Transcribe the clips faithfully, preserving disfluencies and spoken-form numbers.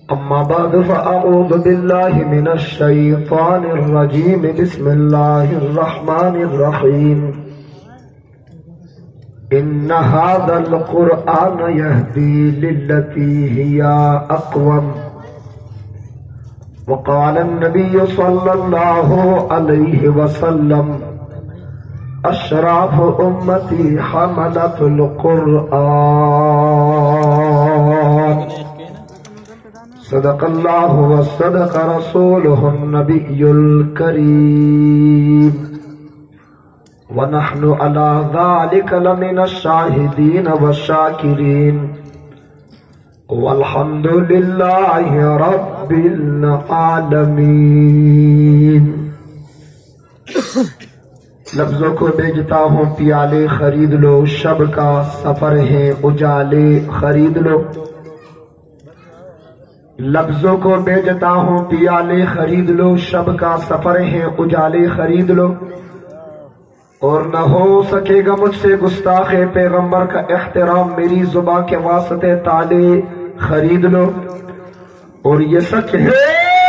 अम्मा बाद फ़अऊज़ु बिल्लाहि मिनश शैतानिर रजीम बिस्मिल्लाहिर रहमानिर रहीम इन्ना हाज़ल क़ुरआन यहदी लिल्लती हिया अक़वम वक़ाल अन्नबिय्यु सल्लल्लाहु अलैहि वसल्लम अशराफ़ु उम्मती हमलतुल क़ुरआन सदक़ल्लाहु व सदक़ रसूलुहुन नबियुल करीम व नहनु अला ज़ालिका लमिनश शाहिदीन व शाकिरीन वल्हम्दुलिल्लाहि रब्बिल आलमीन। लफ्जों को बेचता हूँ प्याले खरीद लो, शब का सफर है उजाले खरीद लो। लफ्जों को बेचता हूँ पियाले खरीद लो, शब का सफर है उजाले खरीद लो। और न हो सकेगा मुझसे गुस्ताखे पैगंबर का एहतराम, मेरी जुबान के वास्ते ताले खरीद लो। और ये सच है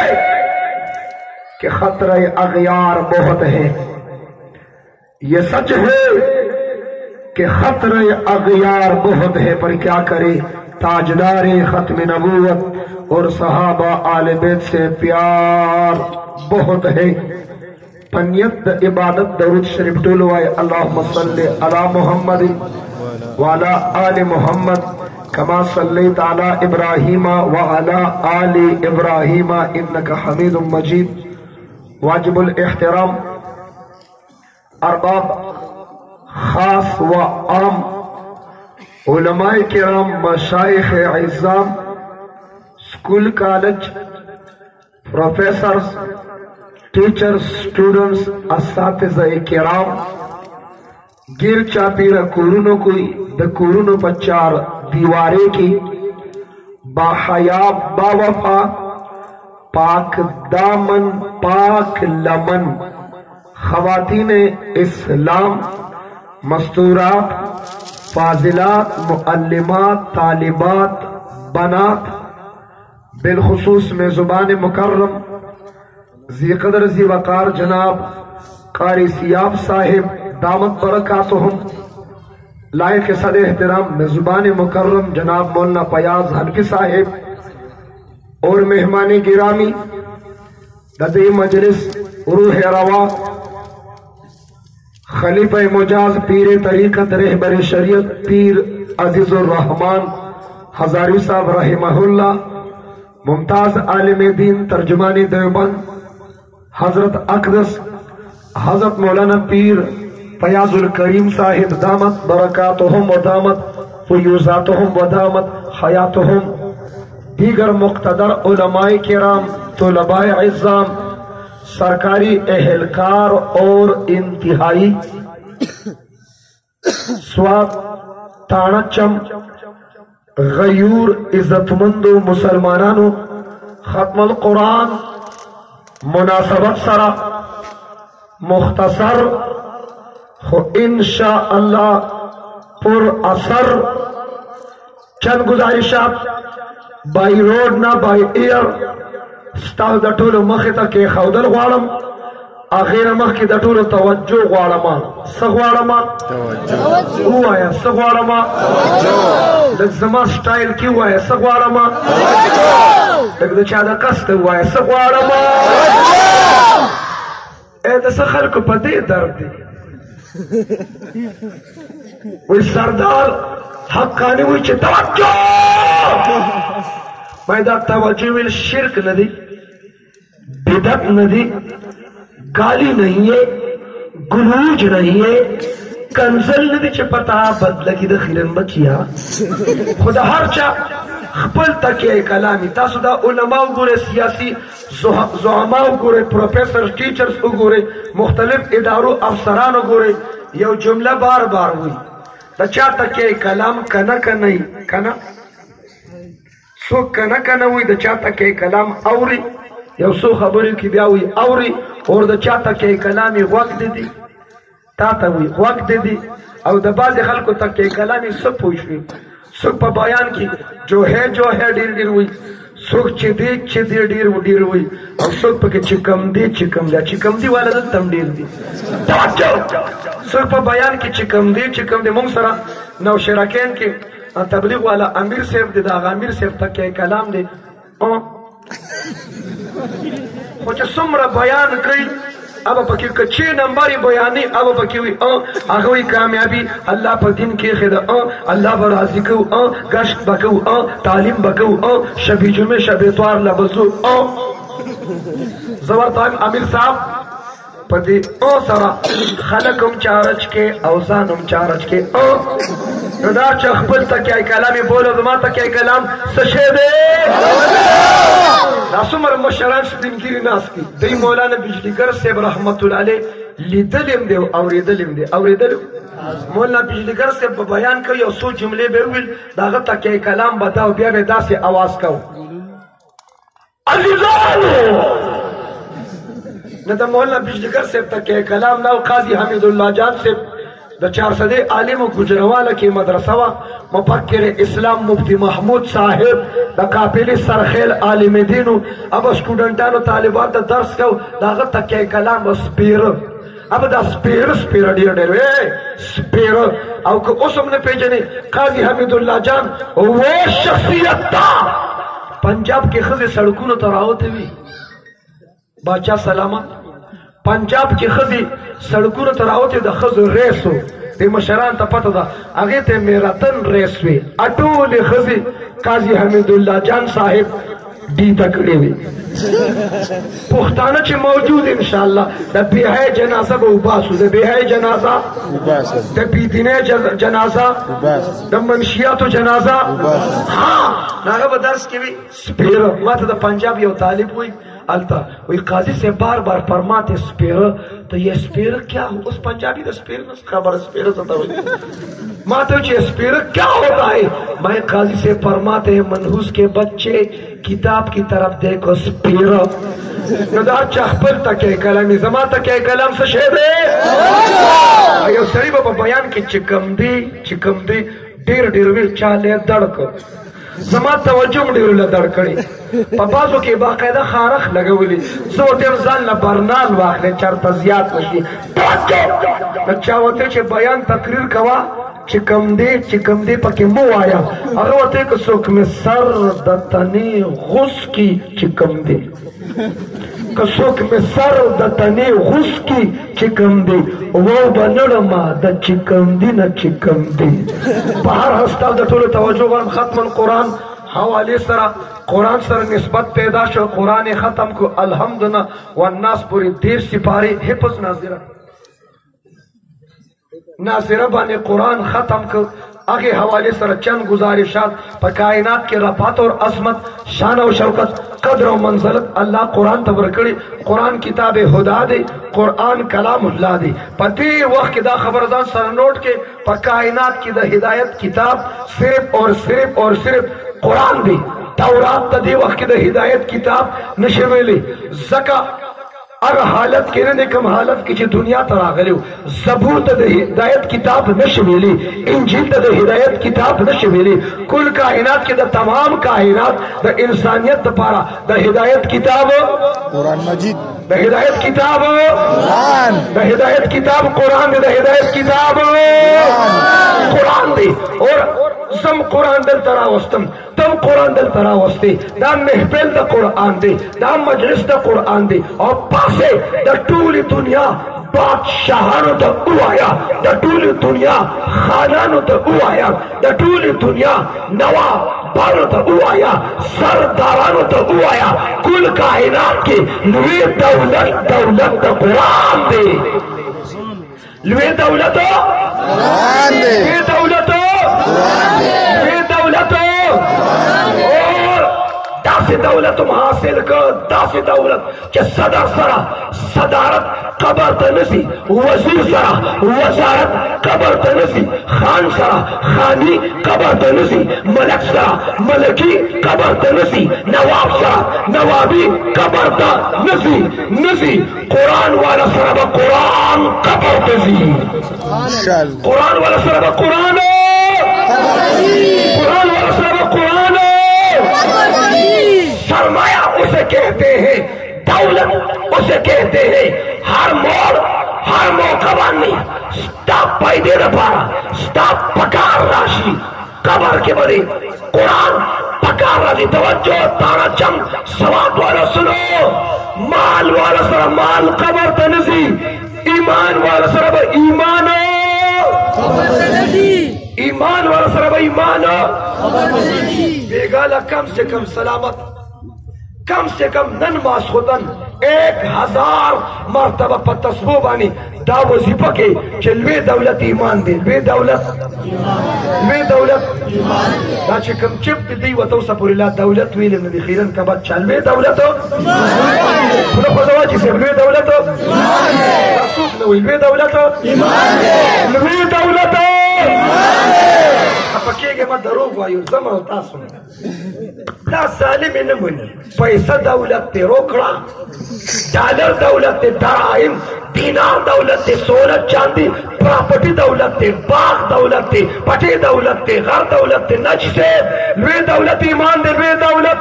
कि खतरे अगयार बहुत है, ये सच है कि खतरे अगयार बहुत है, पर क्या करे ताजदारे खत्म नबूवत और सहाबा आले बैत से प्यार बहुत है। पनियत इबादत दरूद शरीफ टोलवाए अल्लाहुम्मा सल्ली अला मुहम्मद व अला आले मुहम्मद कमा सल्लैता अला इब्राहीम व अला आले इब्राहीम इन्नका हमीदुम मजीद। वाजिबुल एहतराम अरबाब खास व आम उलमाए किराम मशाइख इज़्ज़ाम school college professors teachers students अस्सातिज़ा किराम गिर चापीरा कुरुनो कोई द कुरुनो पचार दीवारे की बाहया बावफा पाक दामन पाक लमन खवातीन इस्लाम मस्तूरात फाजिलात मुअल्लिमात तालिबात बनात बिलखुसूस में जुबान मुकर्रम जी कदर जी वकार जनाब कारी सियाब साहिब दामत बरकातुहुम लायक सद एहतराम में जुबान मुकर्रम जनाब मौलाना फयाज हनफी साहिब और मेहमान गिरामी ददी मजलिस रूह रवा खलीफा मुजाज पीर तरीकत रहबर शरीयत पीर अजीजुर रहमान हजारी साहब रहमहुल्लाह मुमताज आलिम दीन तर्जुमानी देवबंद हजरत अकदस हजरत मौलाना पीर फयाजुल करीम साहिब दामत बरकातुहुम व दामत फयूजातुहुम व दामत हयातुहुम, दीगर मुक्तदर उलमाए किराम तुलबाए इज़्ज़ाम सरकारी एहलकार और इंतहाई स्वाब ताणचम गयूर इज्जतमंदो मुसलमानानो खत्मुल कुरान मुनासबत सरा मुख्तसर हो इंशा अल्लाह पुर असर चंद गुजारिशात बाई रोड ना बाई एयर स्टाल द टोलो मखे तक के खौदल गवाड़म आखिर मख की द टोलो तवज्जो गवाड़मा सगवाड़मा तवज्जो हुआ है सगवाड़मा तवज्जो लज़मा स्टाइल क्यों हुआ है सगवाड़मा तवज्जो तक चादा कस्ट हुआ है सगवाड़मा ए द सखर को पते दर्द दी वो सरदार हक्कानी हुई चे तवज्जो मैदा तवज्जो विल शिरक नदी बिदत नदी गाली नहीं है गुलूज नहीं है कंजल नदी चे पता बदल की दखिलन बचिया खुदा हर चा खपल तक कलामी तासुदा उलमाओ गुरे सियासी ज़ुअमा गुरे प्रोफेसर टीचर्स गुरे मुख्तलिफ इदारों अफसरान गुरे यो जुमला बार बार हुई तचा तक कलाम कना का नहीं कना सो कना कना हुई द चाहता के कलाम औरी या सो खबरी की ब्या हुई औरी और द चाहता के कलामी वक्त दी ताता हुई वक्त दी और द बाज खल्को तक के कलामी सब पूछी सब पर बयान की जो है जो है डील डील हुई څوک چې دی چې دی ډېر و ډېر وایي او څوک پکې چې کم دی چې کم دی چې کم دی والا دلته هم ډېر دي څوک په بیان کې چې کم دی چې کم دی مونږ سره نوشیراکین کې تبلیغ والا امیر صاحب دی د هغه امیر صاحب تکیه کلام دی خو چې څومره بیان کوي اب پکې کچې نمبر بیانې اب پکې وي هغه وي کامیابی الله په دین کې خدا الله به راضي کو گشت بکو تعلیم بکو شبي جمعه شبي اتوار لبزو زبر طالب امیر صاحب په دې او سره خلکم چارج کې او ځانم چارج کې نو دا چې خپل تکیه کلامي بوله زما تکیه کلام څه شی دی دا څومره مشران سپینګیري ناست دي دی مولانا بجلیګر صاحب رحمت الله علیه لیدلیم دی او اورېدلیم دی اورېدلو مولانا بجلیګر صاحب په بیان کوي یو څو جملې به وویل د هغه تکیه کلام به دا او بیا به داسې اواز کو عزیزانو نه د مولانا بجلیګر صاحب تکیه کلام نه قاضي حمید الله جان صاحب د چارسدې عالم و گجرواله کې مدرسه وه مفکر اسلام مفتی محمود صاحب د قافلې سرخیل عالم دینو اب سټوډنټانو طالبان ته درس کو د هغه تکیه کلام به سپیره اب دا سپیره سپیره ډېر ډېر وی سپیره او که اوس هم نه پېژنې قاضي حمید الله جان و شخصیت تا پنجاب کې ښځې سړکونو ته راوتې وي باچا سلامت پنجاب کې ښځې سړکونو ته راوتې د ښځو ریس و د مشران ته پته ده هغې ته میراتن ریس وي اټولې ښځې قاضي حمید الله جان صاحب ډیته کړې وي پښتانه چې موجود انشاءالله د بېحی جنازه به وباسو د بېحی جنازه د بېدینۍ جنازه د منشیاتو جنازه ها هغه به درس کې وي سپېره ما ته د پنجاب یو طالب وایي التا وہی قاضی سے بار بار فرماتے سپیرر تو یہ سپیرر کیا ہو اس پنجابی کا سپیرر خبر سپیرر سے ماتے سپیرر کیا ہوتا ہے میں قاضی سے فرماتے ہیں منحوس کے بچے کتاب کی طرف دیکھو سپیرر ندا چخپل تکیه کلامی زما تکیه کلام سے شہد ہے یو سری بابا بیان کی چکم دی چکم دی دیر دیر وی چالے دڑک زما توجه مې ډېر لدړ کړې په بازو کې باقاعده خارخ لګولي زه ورته یم ځان له برنال واخلې چېرته زیات نشي د چا ورته چې بیان تقریر کوه چې کوم دی چې کوم دی پکې مه وایه هغه ورته که څوک مې سر د تنې غوس کي چې کوم دی که څوک مې سر د تنې غوس کي چې کوم دی وو به نړمه د چې کوم دی نه چې کوم دی په هر هستا د ټولو توجه غواړم ختم القرآن حوالې سره قرآن سره نسبت پیدا شو قرآن ختم کو الحمدلله والناس پورې دیر سپارې حفظ ناظره ناظره باندې قرآن ختم کو آگے حوالے سر چند گزارشات پر کائنات کے رفعت اور عظمت شان و شوکت قدر و منزلت اللہ قرآن تبرکڑی قرآن کتاب خدا دے قرآن کلام اللہ دے پتی وقت دا خبردان سر نوٹ کے پر کائنات کی دا ہدایت کتاب صرف اور صرف اور صرف قرآن دے تورات تا دے وقت دا ہدایت کتاب نشویلی زکا ار حالت کې نه کوم حالت کې چې دنیا ته راغلی زبور ته د هدایت کتاب نشي ویلي انجیل ته د هدایت کتاب نشي ویلي کل کائنات کې د تمام کائنات د انسانیت لپاره د هدایت کتاب قرآن مجید د هدایت کتاب قرآن د هدایت کتاب قرآن د هدایت کتاب قرآن دی اور زم قرآن دل تراوستم تم قرآن دل تراوستی دا محفل دا قرآن دی دا مجلس دا قرآن دی اور پاسے دا ټول دنیا بادشاہانو تا او آیا دا ټول دنیا خانانو تا او آیا دا ټول دنیا نواب بانو تا او آیا سردارانو تا او آیا کل کائنات کی لوی دولت دولت دا قرآن دی لوی دولت قرآن دی لوی دولت لوی دولت اور داسی دولت حاصل کر داسی دولت کہ صدر سرا صدارت قبر تنسی وزیر سرا وزارت قبر تنسی خان سرا خانی قبر تنسی ملک سرا ملکی قبر تنسی نواب سرا نوابی قبر تنسی نسی قرآن والا سرا با قرآن قبر تنسی قرآن والا سرا با قرآن قرآن والا سرا با قرآن उसे कहते हैं, दौलत उसे कहते हैं। हर मोड़ हर मौका बानी स्टॉप पैदे न पारा स्टॉप पकार राशि कबर के बड़े कुरान पकार राशि तवज्जो तारा चम सवाब वाला सुनो। माल वाला सर माल कबर तनजी, ईमान वाला सर ईमान ईमान वाला सर ईमान बेगाला कम से कम सलामत कम से कम नन मासुदन एक हजार मरतबा पर तस्बो बानी दा वजीफा के चलवे दौलत ईमान दे वे दौलत वे दौलत दा कम चिप दी वतो सपुरिला दौलत वील नदी खीरन का बाद चलवे दौलत खुदा खुदा जी से वे दौलत रसूल ने वे दौलत वे दौलत पकेगे मत दरोग वायु जमा होता सुन दा सालिम ने मुनी पैसा दौलत ते रोकड़ा डॉलर दौलत ते दराहिम दीनार दौलत ते सोना चांदी प्रॉपर्टी दौलत ते बाग दौलत ते पटे दौलत ते घर दौलत ते नजसे वे दौलत ईमान दे वे दौलत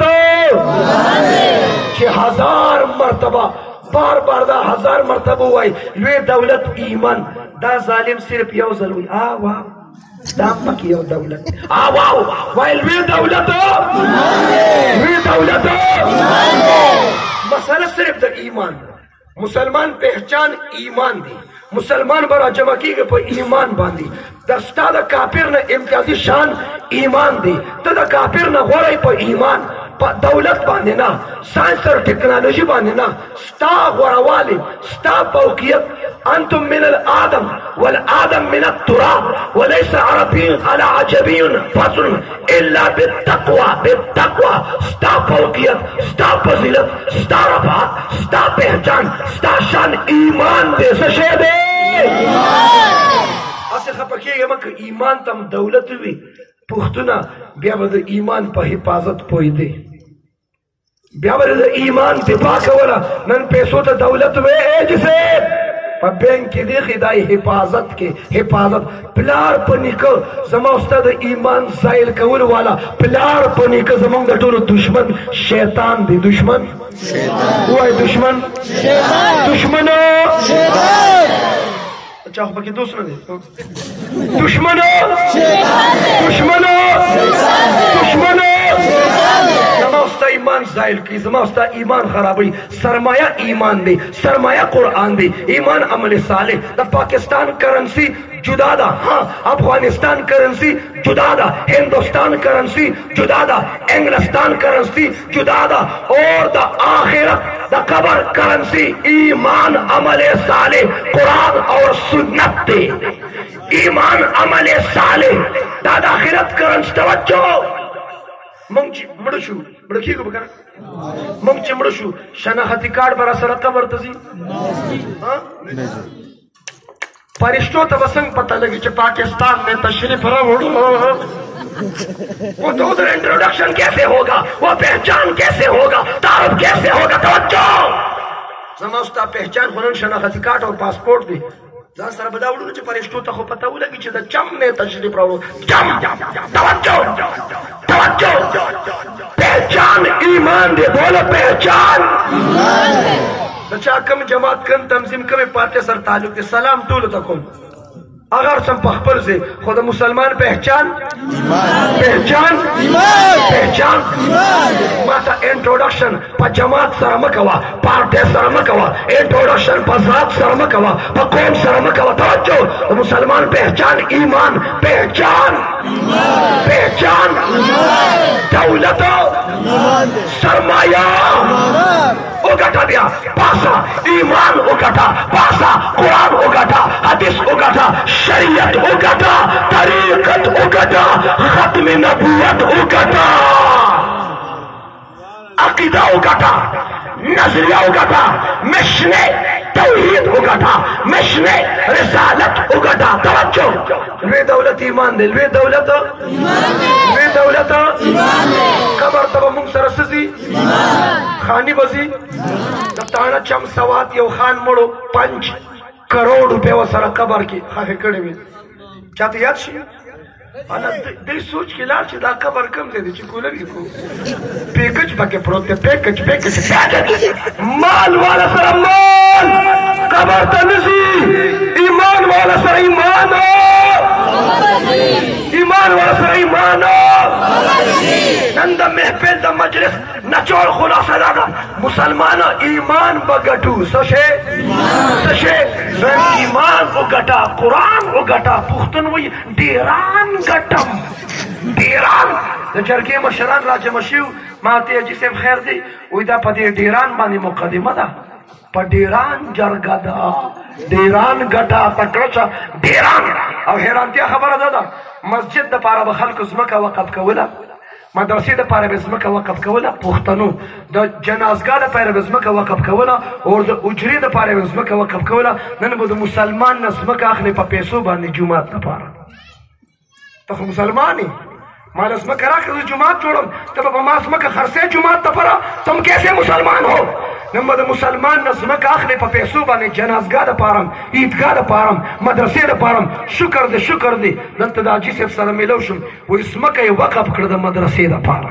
छह हजार मरतबा बार बार दा हजार मरतबा हुआ वे दौलत ईमान दा जालिम सिर्फ यो जरूरी आ वाह दाम की यो दौलत आ वाह वाइल वे दौलत वे दौलत मसला सिर्फ द ईमान मुसलमान पहचान ईमान दी मुसलमान बड़ा जमकी के पर ईमान बांधी दस्ता द काफिर ने इम्तियाजी शान ईमान दी तो द काफिर ने गोराई पर ईमान दौलत बांधे ना साइंस और टेक्नोलॉजी बांधे ना स्टा गोरावाली स्टा फौकियत अंतुम मिनल आदम वल आदम मिनल तुराब वलैसा अरबीन अला अजबीन फसुन इल्ला बित्तक़वा बित्तक़वा स्टा फौकियत स्टा फजीलत स्टा रफात स्टा पहचान स्टा शान ईमान दे सशे दे असे खपकेगे मक ईमान तम दौलत भी पुख्तुना बिया बद ईमान पर हिफाजत पोई दे बिया बद ईमान दिफा कवला नन पैसों तो दौलत वे जिसे पर बैंक की दे खिदाई हिफाजत के हिफाजत प्लार पनिक जमा उस्ताद ईमान साइल कवल वाला प्लार पनिक जमंग दटोलो दुश्मन शैतान दी दुश्मन शैतान वो है दुश्मन शैतान दुश्मनो शैतान अच्छा बाकी दूसरा दे दुश्मनो दुश्मनो दुश्मनो जमास्ता ईमान जाहिल की जमास्ता ईमान खराबी सरमाया ईमान दे सरमाया कुरान दे ईमान अमल साले द पाकिस्तान करेंसी जुदा दा हाँ अफगानिस्तान करेंसी जुदा दा हिंदुस्तान करेंसी जुदा दा इंग्लिस्तान करेंसी जुदा दा और द आखिरत द कबर करेंसी ईमान अमल साले कुरान और सुन्नत दे ईमान अमल साले दादा आखिरत करेंसी तवज्जो मंगची मडशु मडकी को बकर मंगची मडशु शनाखती कार्ड बरा सर कबर तजी हां फरिश्तों तबसंग पता लगी कि पाकिस्तान में तशरीफ रहो वो तो उधर इंट्रोडक्शन कैसे होगा वो पहचान कैसे होगा तारुफ कैसे होगा तवज्जो समझता पहचान होने शनाखती कार्ड और पासपोर्ट भी जहाँ सर बदावड़ू ने फरिश्तों तक पता हो लगी कि चम ने तशरीफ रहो चम तवज्जो तवज्जो पहचान ईमान दे बोलो पहचान ईमान दे बच्चा कम जमात कम तंजीम कम पाते सर ताल्लुक सलाम तूल तकुम अगर सम पखपर से खुद मुसलमान पहचान पहचान पहचान माता इंट्रोडक्शन पर जमात सरमकवा पार्टी सरमकवा इंट्रोडक्शन पर जात सरमकवा पर कौम सरमकवा तवज्जो मुसलमान पहचान ईमान पहचान पहचान दौलत सरमाया उगटा दिया पासा ईमान उगटा पासा कुरान उगटा हदीस उगटा शरीयत उगटा तरीकत उगटा खत्म नबूवत उगटा अकीदा उगटा नजरिया उगटा मिशने तौहीद उगटा मिशने रिसालत उगटा तवज्जो वे दौलत ईमान दे वे दौलत ईमान दे वे दौलत ईमान दे कबर तब मुंग सरसजी खानी बजी ताना चम सवात यो खान मोड़ो पंच करोड़ रुपए वो सारा कबर की खाके कड़े में चाहते याद शी دی سوچ کې لاړ چې دا قبر کم ځای دی چې کولر یې کو پیکج پکې پروت دی پیکج پیکج مال والا سره مال قبر ته نځي ایمان والا سره ایمان ایمان والا سره ایمان نن د محفل د مجلس نچوړ خلاصه دا ده مسلمانه ایمان به ګټو څه شی څه شی ایمان وګټه قرآن وګټه پښتون وایي ډیران ګټم ډیران د جرګې مشران راجمع شوي ما ته حاجي صاحب خیر دی وایي دا په دې ډیران باندې مقدمه ده په ډیران جرګه ده ډیران ګټه تکړه شه ډیران او حیرانتیا خبره ده ده مسجد دپاره به خلکو ځمکه وقف کوله مدرسې دپاره به ځمکه وقف کوله پښتنو د جنازګاه دپاره به ځمکه وقف کوله او د اجرې دپاره به ځمکه وقف کوله نن به د مسلمان نه ځمکه اخلي په پیسو باندې جومات دپاره ته خو مسلمان یې ما له ځمکه راکړه زه جومات جوړم ته به په ما ځمکه خرڅې جومات دپاره تم کیسې مسلمان هو نن به د مسلمان نه ځمکه اخلي په پیسو باندې جنازګاه دپاره عیدګاه دپاره مدرسې دپاره شکر دی شکر دی دلته د حاجي صاحب سره میلو شم وایي ځمکه یې وقف کړه د مدرسې دپاره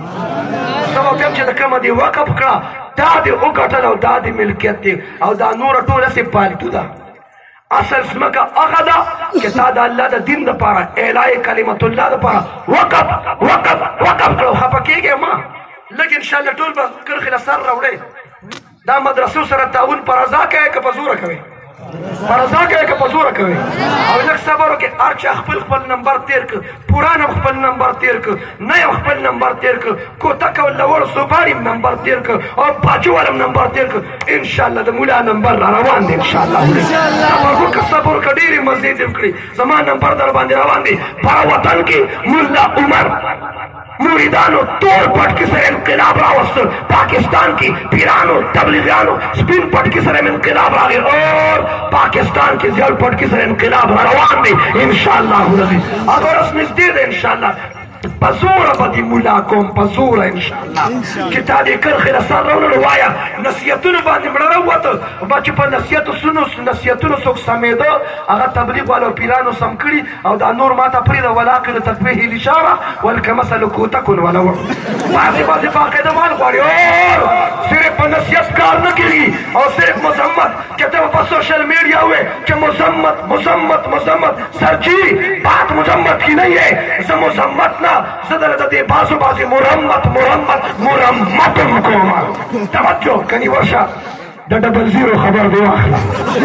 زه به ویم چې د کومه دې وقف کړه دا دې وګټل او دا دې ملکیت دی او دا نوره ټوله سې پالتو ده اصل ځمکه هغه ده چې تا د الله د دین دپاره اعلای کلمت الله دپاره وقف وقف وقف کړه خفه کېږې ما لږ انشاءالله ټول به کرښې له سر راوړې دا مدرسو سره تعاون په رضا کوې که په زوره کوې په رضا کوې که په زوره کوې او لږ صبر وکړې هر چا خپل خپل نمبر تېر کړه پوران هم خپل نمبر تېر کړه نه یم خپل نمبر تېر کړه کوتک او لوړ سوبار هم نمبر تېر کړه او باجوال هم نمبر تېر کړه انشاءالله د مولا نمبر را روان دی انشاءالله صبر وکړه صبر وکړه ډېرې مزې دې وکړې زما نمبر در باندې روان دی په وطن کې ملا عمر مریدانو تور پټکي سره انقلاب راوستل پاکستان کې پیرانو تبلیغیانو سپین پټکي سره انقلاب راغی اور پاکستان کې زیړ پټکي سره انقلاب را روان دی انشاءالله العزیز اگر اوس نږدې دی انشاءالله په زوره به دې ملا کوم په زوره انشاءالله چې تا دې کرښې له سر راوړل وایه نصیحتونو باندې مړه راووته به چې په نصیحتو سونو نصیحتونو څوک سمېده هغه تبلیغ والو پیرانو سم کړي او دا نور ما ته پرېږده ولاقل تطبیح الاشاره ولکمثل کوتکن ولو بعضې بعضې باقاعده مال غواړي اور صرف په نصیحت کار نه کېږي او صرف مذمت چې ته په سوشل میډیا وې چې مذمت مذمت مذمت سرجي بات مذمت کی نہیں ہے زه مذمت نه زه دله د دې بازو بازې مرمت مرمت مرمتم کوم توجه کني ورشه د ډبل زیرو خبر دی واخله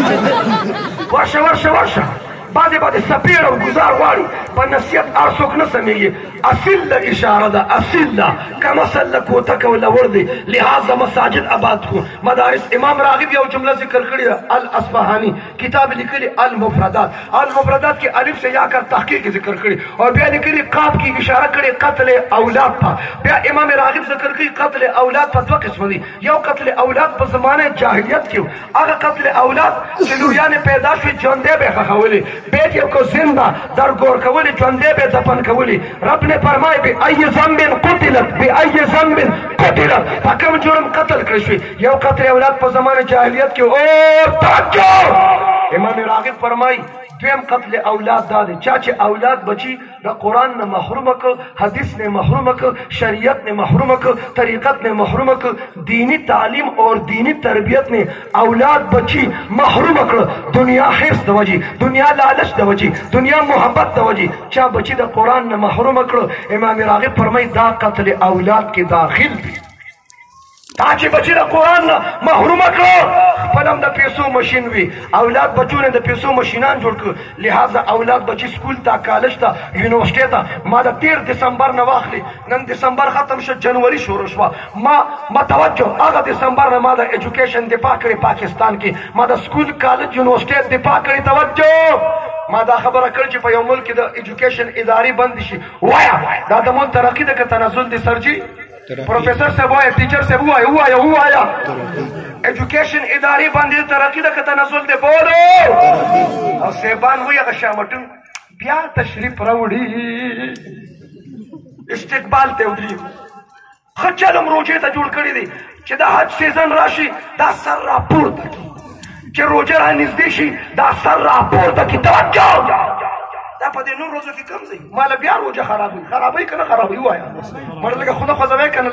ورشه ورشه ورشه بعضې بعضې سپېړ او ګزار غواړي په نصیحت هر څوک نه سمېږي اصیل ده اشاره ده اصیل ده کمثل د کوتک او لوړ دی لهذا مساجد آباد کړو مدارس امام راغب یو جمله ذکر کړې ده الاصفهاني کتاب لیکلي المفردات المفردات کې الف سے یا کر تحقیق ذکر کړي او بیا لیکلي قاف کې اشاره کړي قتل اولاد ته بیا امام راغب ذکر کړي قتل اولاد په دوه قسم دي یو قتل اولاد په زمانه جاهلیت کې هغه قتل اولاد چې لوریانې پیدا شوي ژوندی به یې ښخولې بیت یو کو زنده در گور کولی ژوندی به یې دفن کولی رب نے فرمائے بے ای ذنب قتلت بے ای ذنب قتلت په کوم جرم قتل کړی شوي یو قتل اولاد په زمانه جاهلیت کې او توجه امام راغب فرمایي دویم قتل اولاد دا دی چا چې اولاد بچی د قرآن نه محروم کړ حدیث نه محروم کړ شریعت نه محروم کړ طریقت نه محروم کړ دینی تعلیم اور دینی تربیت نے اولاد بچی محروم کړ دنیا حرص د وجې دنیا لالچ د وجې دنیا محبت د وجې چا بچی د قرآن نه محروم کړ امام راغب فرمایي دا قتل اولاد کې داخل دی تا چې بچی د قرآن نه محروم کړو خپل هم د پیسو مشین وي اولاد بچو نه د پیسو مشینان جوړ کړو لہذا اولاد بچی سکول ته کالج ته یونیورسټۍ ته ما د تیر دسمبر نه واخلي نن دسمبر ختم شو جنوري شروع شوه ما ما توجه هغه دسمبر نه ما د ایجوکیشن دفاع کړې پاکستان کې ما د سکول کالج یونیورسټۍ دفاع کړې توجه ما دا خبره کړ چې په یو ملک کې د ایجوکیشن ادارې بند شي وایه دا د ملک ترقي ده که تنزل دی سرجي پروفیسر صاحب وایه ټیچر صاحب وایه ووایه ووایه ایجوکیشن ادارې باندې ترقي ده که تنزل دی بولو او صاحبان وایي هغه شامټون بیا تشریف راوړي استقبال ته وړي ښه چلم روجې ته جوړ کړي دي چې د حج سیزن راشي دا سر راپورته کړي چې روژه را نږدې شي دا سر راپورته کړي توجه دا په دې نور ورځو کې کم ځای ماله بیا روژه خرابوي خرابوي که نه خرابوي ووایه مړه لږه خونه خوځوی که نه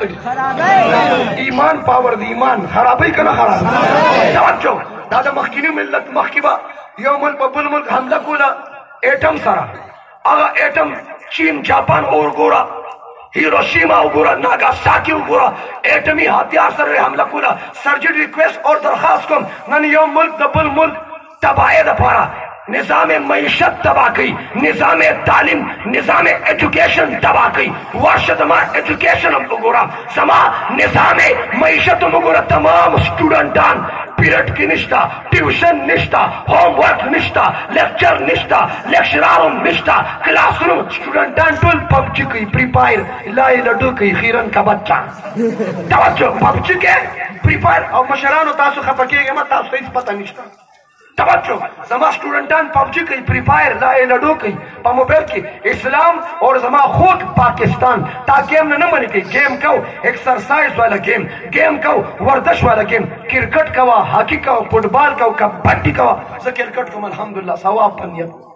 لږ ایمان پاور د ایمان خرابوي که نه خرابوي توجه دا د مخکیني ملت مخکې به یو ملک په بل ملک حمله کوله ایټم سره هغه ایټم چین جاپان اور ګوره هیروشیما وګوره ناګاساکي وګوره ایټمي هتیار سره حمله کوله سرجن ریکویسټ اور درخواست کوم نن یو ملک د بل ملک تباهۍ دپاره نظام معیشت تباہ کی نظام تعلیم نظام ایجوکیشن تباہ کی ورشہ زما ایجوکیشن ہم وګوره زما نظام معیشت ہم وګوره تمام سٹوڈنٹان پیریڈ کی نشتا ٹیوشن نشتا ہوم ورک نشتا لیکچر نشتا لیکچرارم نشتا کلاس روم سٹوڈنٹان ټول پبجی کوي فری فایر لای لډو کوي خیرن کا بچہ توجه پبجی کې فری فایر او مشرانو تاسو خپه کېږئ ما تاسو هیڅ پته نشته توجه زما سٹوڈنٹان پبجی کوي فری فایر لای لډو کوي په موبایل کې اسلام اور زما خود پاکستان تا گیم نه نه منې کوي گیم کو ایکسرسائز والا گیم گیم کو ورزش والا گیم کرکٹ کوا هاکی کو فٹبال کو کبڈی کوا زه کرکٹ کوم الحمدلله ثواب په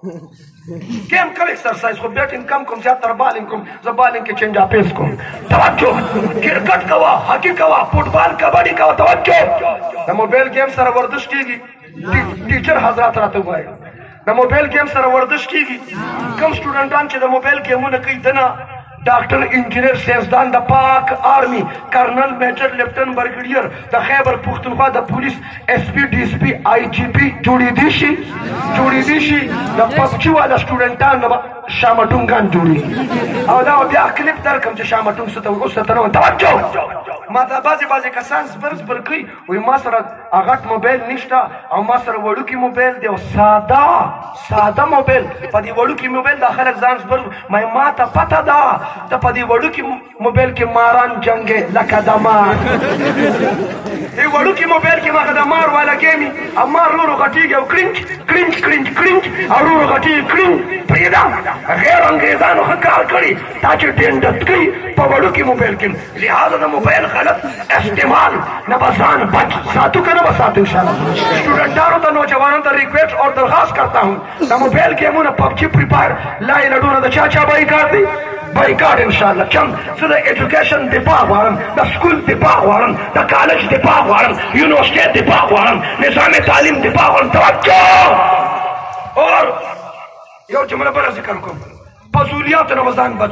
نیت گیم کو ایکسرسائز کو بیٹنگ کم کوم زیاتره بالنگ کوم زه بالنگ کې چینج اپیس کوم توجه کرکٹ کوا هاکی کوا فٹبال کبڈی کوا توجه د موبایل گیم سره ورزش کیږي ټیچر حضرات راته وایي د موبایل گیم سره ورزش کیږي کم سټوډنټان چې د موبایل گیمونه کوي دنه ډاکټر انجینر سیاستدان د پاک آرمی کرنل میجر لیفټننټ برګیډیر د خیبر پښتونخوا د پولیس ایس پی ډي ایس پی آی جی پی جوړېدی شي جوړېدی شي د پبجي والا سټوډنټان به شامټونګان جوړېږي او دا بیا کلیپ درکړم چې شامټونګ څه ته اوس ته نه توجه ما ته بعضې بعضې کسان زبر زبر کوي وایي ما سره غټ موبایل نشته او ما سره وړوکي موبایل دی او ساده ساده موبایل په دې وړوکي موبایل دا خلک ځان زبر ما ما ته پته ده ته په دې وړوکي موبایل کې ماران جنګې لکه د مار دې وړوکي موبایل کې ماته د مار والا ګیمي او مار ورو غټېږي او کړینچ کړینچ کړینچ کړینچ او ورو غټېږي کړینچ پرېږده غیر انګریزانو ښه کار کړي تا چې ټینډت کوي په وړوکي موبایل کې لہذا د موبایل غلط استعمال نه به ځان بچ ساتو که نه به ساتو انشاءالله اسٹوڈنٹانو ته نوجوانانو ته ریکویسٹ اور درخواست کرتا ہوں د موبایل گیمونه پبجي فری فایر لای لډونه د چا چا بایکاټ دی بایکاټ انشاءالله چم زه د ایجوکیشن دفاع غواړم د سکول دفاع غواړم د کالج دفاع غواړم یونیورسټي دفاع غواړم نظام تعلیم دفاع غواړم توجه اور یو جمله بله ذکر کوم فضولیاتو نه به ځان بچ